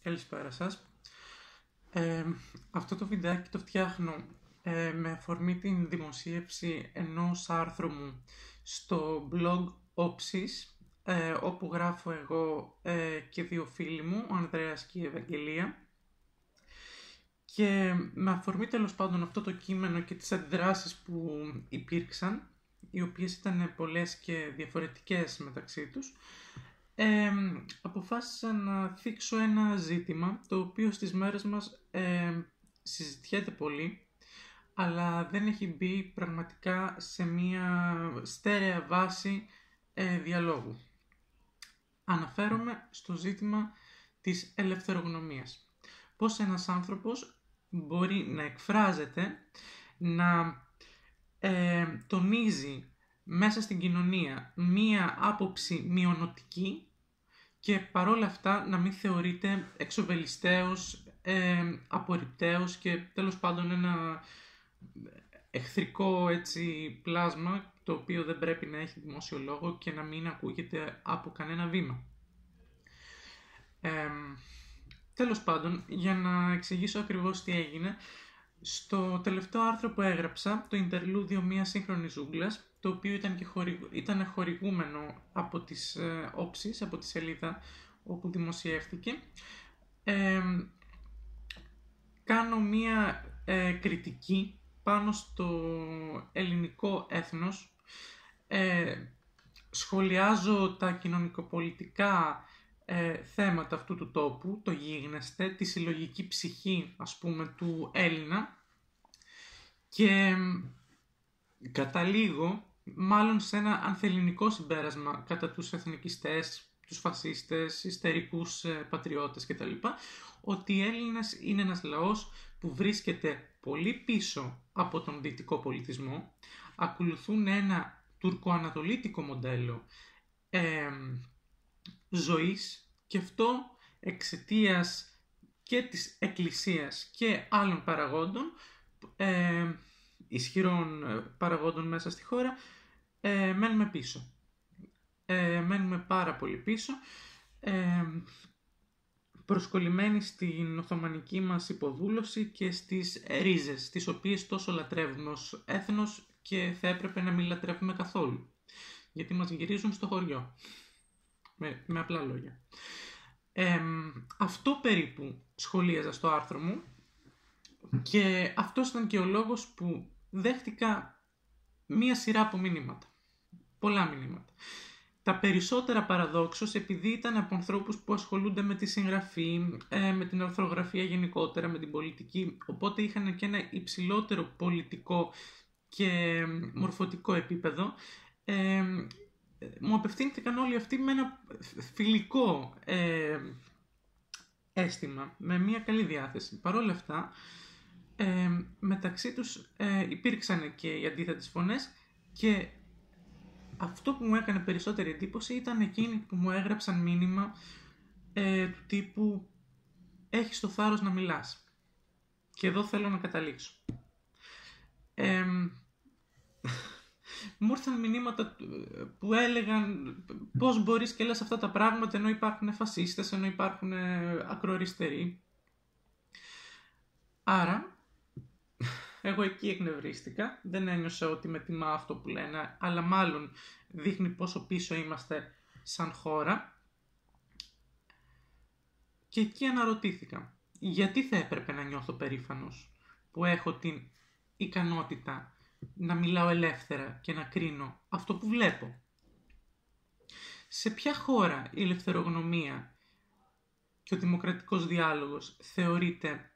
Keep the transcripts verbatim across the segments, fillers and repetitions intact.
Καλησπέρα σας. Ε, αυτό το βιντεάκι το φτιάχνω ε, με αφορμή την δημοσίευση ενός άρθρου μου στο blog Όψης, ε, όπου γράφω εγώ ε, και δύο φίλοι μου, ο Ανδρέας και η Ευαγγελία. Και με αφορμή τέλος πάντων αυτό το κείμενο και τις αντιδράσεις που υπήρξαν, οι οποίες ήταν πολλές και διαφορετικές μεταξύ τους, ε, αποφάσισα να θίξω ένα ζήτημα το οποίο στις μέρες μας ε, συζητιέται πολύ, αλλά δεν έχει μπει πραγματικά σε μια στέρεα βάση ε, διαλόγου. Αναφέρομαι στο ζήτημα της ελευθερογνωμίας. Πώς ένας άνθρωπος μπορεί να εκφράζεται, να ε, τονίζει μέσα στην κοινωνία μία άποψη μειονοτική και παρόλα αυτά να μην θεωρείται εξοβελιστέος, ε, απορριπταίος και τέλος πάντων ένα εχθρικό έτσι πλάσμα το οποίο δεν πρέπει να έχει δημόσιο λόγο και να μην ακούγεται από κανένα βήμα. Ε, τέλος πάντων, για να εξηγήσω ακριβώς τι έγινε, στο τελευταίο άρθρο που έγραψα, το Ιντερλούδιο μιας σύγχρονης ζούγκλας, το οποίο ήταν, και χορηγου... ήταν χορηγούμενο από τις ε, όψεις, από τη σελίδα όπου δημοσιεύτηκε, ε, κάνω μία ε, κριτική πάνω στο ελληνικό έθνος, ε, σχολιάζω τα κοινωνικοπολιτικά ε, θέματα αυτού του τόπου, το γίγνεσθε, τη συλλογική ψυχή ας πούμε του Έλληνα και καταλήγω μάλλον σε ένα ανθελληνικό συμπέρασμα κατά τους εθνικιστές, τους φασίστες, ιστερικούς ε, πατριώτες κτλ. Ότι οι Έλληνες είναι ένας λαός που βρίσκεται πολύ πίσω από τον δυτικό πολιτισμό, ακολουθούν ένα τουρκοανατολίτικο μοντέλο ε, ζωής και αυτό εξαιτίας και της εκκλησίας και άλλων παραγόντων, ε, ισχυρών παραγόντων μέσα στη χώρα, ε, μένουμε πίσω. Ε, μένουμε πάρα πολύ πίσω, ε, προσκολλημένοι στην οθωμανική μας υποδούλωση και στις ρίζες, τις οποίες τόσο λατρεύουμε ως έθνος και θα έπρεπε να μην λατρεύουμε καθόλου, γιατί μας γυρίζουν στο χωριό, με, με απλά λόγια. Ε, αυτό περίπου σχολίαζα στο άρθρο μου και αυτός ήταν και ο λόγος που δέχτηκα μία σειρά από μηνύματα, πολλά μηνύματα. Τα περισσότερα παραδόξως επειδή ήταν από ανθρώπους που ασχολούνται με τη συγγραφή, με την ορθογραφία γενικότερα, με την πολιτική, οπότε είχαν και ένα υψηλότερο πολιτικό και μορφωτικό επίπεδο. Ε, μου απευθύνθηκαν όλοι αυτοί με ένα φιλικό ε, αίσθημα, με μια καλή διάθεση. Παρ' όλα αυτά, ε, μεταξύ τους ε, υπήρξαν και οι αντίθετες φωνές και αυτό που μου έκανε περισσότερη εντύπωση ήταν εκείνοι που μου έγραψαν μήνυμα ε, του τύπου «Έχεις το θάρρος να μιλάς». Και εδώ θέλω να καταλήξω. Ε, μου ήρθαν μηνύματα που έλεγαν πώς μπορείς και λες αυτά τα πράγματα ενώ υπάρχουν φασίστες, ενώ υπάρχουν ακροαριστεροί. Άρα, εγώ εκεί εκνευρίστηκα, δεν ένιωσα ότι με τιμά αυτό που λένε, αλλά μάλλον δείχνει πόσο πίσω είμαστε σαν χώρα. Και εκεί αναρωτήθηκα, γιατί θα έπρεπε να νιώθω περήφανος που έχω την ικανότητα να μιλάω ελεύθερα και να κρίνω αυτό που βλέπω. Σε ποια χώρα η ελευθερογνωμία και ο δημοκρατικός διάλογος θεωρείται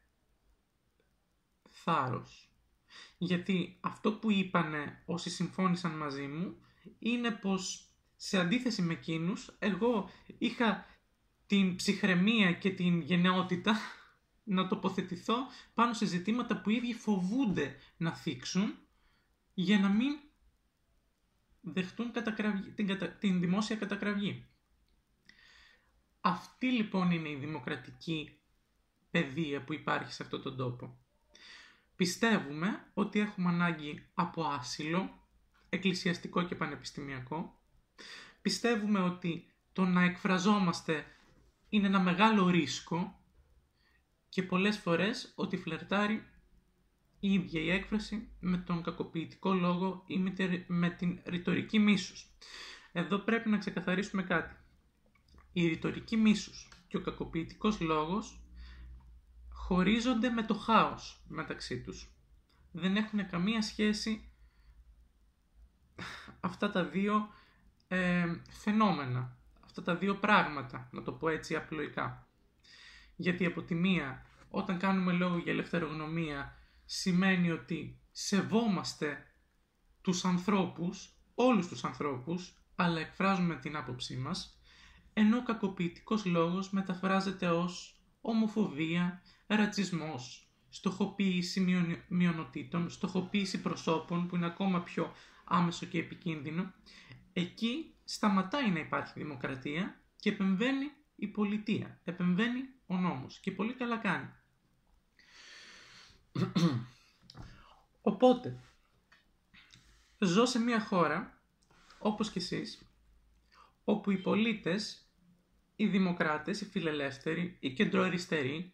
θάρρος? Γιατί αυτό που είπανε όσοι συμφώνησαν μαζί μου είναι πως σε αντίθεση με εκείνους εγώ είχα την ψυχραιμία και την γενναιότητα να τοποθετηθώ πάνω σε ζητήματα που οι ίδιοι φοβούνται να θίξουν για να μην δεχτούν κατακραυγή, την, κατα, την δημόσια κατακραυγή. Αυτή λοιπόν είναι η δημοκρατική παιδεία που υπάρχει σε αυτόν τον τόπο. Πιστεύουμε ότι έχουμε ανάγκη από άσυλο, εκκλησιαστικό και πανεπιστημιακό. Πιστεύουμε ότι το να εκφραζόμαστε είναι ένα μεγάλο ρίσκο και πολλές φορές ότι φλερτάρει η ίδια η έκφραση με τον κακοποιητικό λόγο ή με την ρητορική μίσους. Εδώ πρέπει να ξεκαθαρίσουμε κάτι. Η ρητορική μίσους και ο κακοποιητικός λόγος χωρίζονται με το χάος μεταξύ τους. Δεν έχουν καμία σχέση αυτά τα δύο ε, φαινόμενα, αυτά τα δύο πράγματα, να το πω έτσι απλοϊκά. Γιατί από τη μία, όταν κάνουμε λόγο για ελευθερογνωμία, σημαίνει ότι σεβόμαστε τους ανθρώπους, όλους τους ανθρώπους, αλλά εκφράζουμε την άποψή μας, ενώ ο κακοποιητικός λόγος μεταφράζεται ως ομοφοβία, ρατσισμός, στοχοποίηση μειονοτήτων, στοχοποίηση προσώπων, που είναι ακόμα πιο άμεσο και επικίνδυνο. Εκεί σταματάει να υπάρχει δημοκρατία και επεμβαίνει η πολιτεία, επεμβαίνει ο νόμος και πολύ καλά κάνει. Οπότε, ζω σε μια χώρα, όπως και εσείς, όπου οι πολίτες, οι δημοκράτες, οι φιλελεύθεροι, οι κεντροαριστεροί,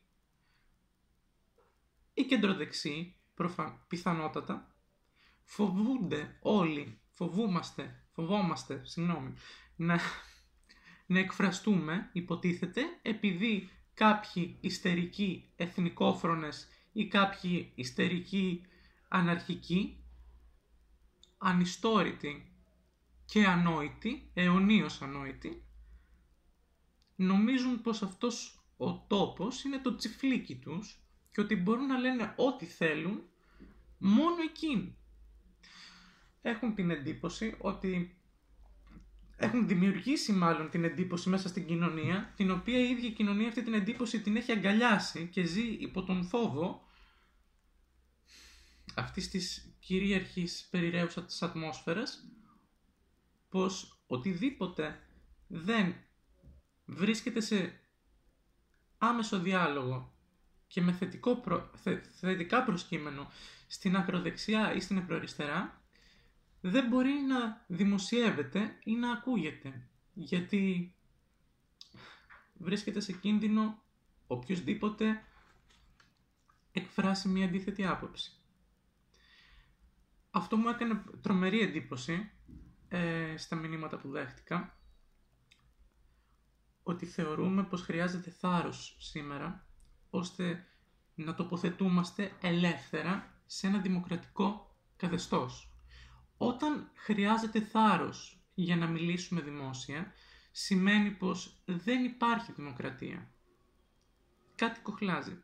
οι κεντροδεξιοί, προφα... πιθανότατα, φοβούνται όλοι, φοβούμαστε, φοβόμαστε, συγγνώμη, να, να εκφραστούμε, υποτίθεται, επειδή κάποιοι ιστερικοί εθνικόφρονες ή κάποιοι ιστερικοί αναρχικοί, ανιστόρητοι και ανόητοι, αιωνίως ανόητοι, νομίζουν πως αυτός ο τόπος είναι το τσιφλίκι τους και ότι μπορούν να λένε ό,τι θέλουν μόνο εκείνοι. Έχουν την εντύπωση ότι έχουν δημιουργήσει μάλλον την εντύπωση μέσα στην κοινωνία, την οποία η ίδια η κοινωνία αυτή την εντύπωση την έχει αγκαλιάσει και ζει υπό τον φόβο αυτής της κυρίαρχης περιραίουσας της ατμόσφαιρας, πως οτιδήποτε δεν βρίσκεται σε άμεσο διάλογο και με θετικό προ... θε... θετικά προσκύμενο στην ακροδεξιά ή στην ακροαριστερά, δεν μπορεί να δημοσιεύεται ή να ακούγεται, γιατί βρίσκεται σε κίνδυνο οποιοσδήποτε εκφράσει μια αντίθετη άποψη. Αυτό μου έκανε τρομερή εντύπωση ε, στα μηνύματα που δέχτηκα, ότι θεωρούμε πως χρειάζεται θάρρος σήμερα, ώστε να τοποθετούμαστε ελεύθερα σε ένα δημοκρατικό καθεστώς. Όταν χρειάζεται θάρρος για να μιλήσουμε δημόσια, σημαίνει πως δεν υπάρχει δημοκρατία. Κάτι κοχλάζει.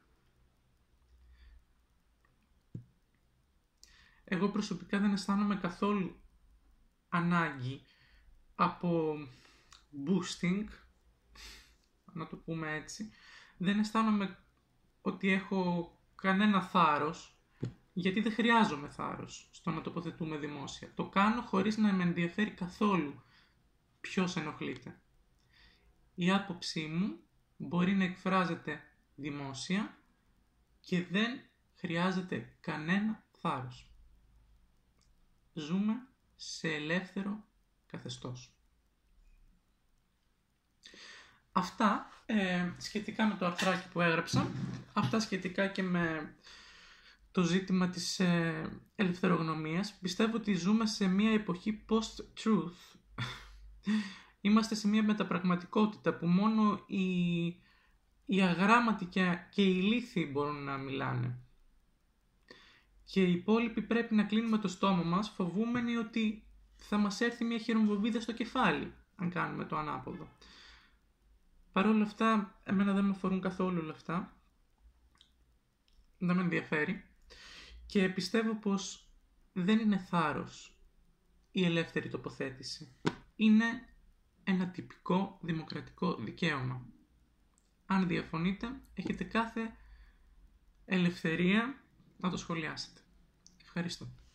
Εγώ προσωπικά δεν αισθάνομαι καθόλου ανάγκη από boosting, να το πούμε έτσι. Δεν αισθάνομαι ότι έχω κανένα θάρρος, γιατί δεν χρειάζομαι θάρρος στο να τοποθετούμε δημόσια. Το κάνω χωρίς να με ενδιαφέρει καθόλου ποιος ενοχλείται. Η άποψή μου μπορεί να εκφράζεται δημόσια και δεν χρειάζεται κανένα θάρρος. Ζούμε σε ελεύθερο καθεστώς. Αυτά ε, σχετικά με το αρθράκι που έγραψα, αυτά σχετικά και με το ζήτημα της ε, ελευθερογνωμίας. Πιστεύω ότι ζούμε σε μια εποχή post-truth. Είμαστε σε μια μεταπραγματικότητα που μόνο οι, οι αγράμματοι και, και οι ηλίθιοι μπορούν να μιλάνε. Και οι υπόλοιποι πρέπει να κλείνουμε το στόμα μας, φοβούμενοι ότι θα μας έρθει μια χειρομβοβίδα στο κεφάλι, αν κάνουμε το ανάποδο. Παρ' όλα αυτά, εμένα δεν με αφορούν καθόλου όλα αυτά. Δεν με ενδιαφέρει. Και πιστεύω πως δεν είναι θάρρος η ελεύθερη τοποθέτηση. Είναι ένα τυπικό δημοκρατικό δικαίωμα. Αν διαφωνείτε, έχετε κάθε ελευθερία να το σχολιάσετε. Ευχαριστώ.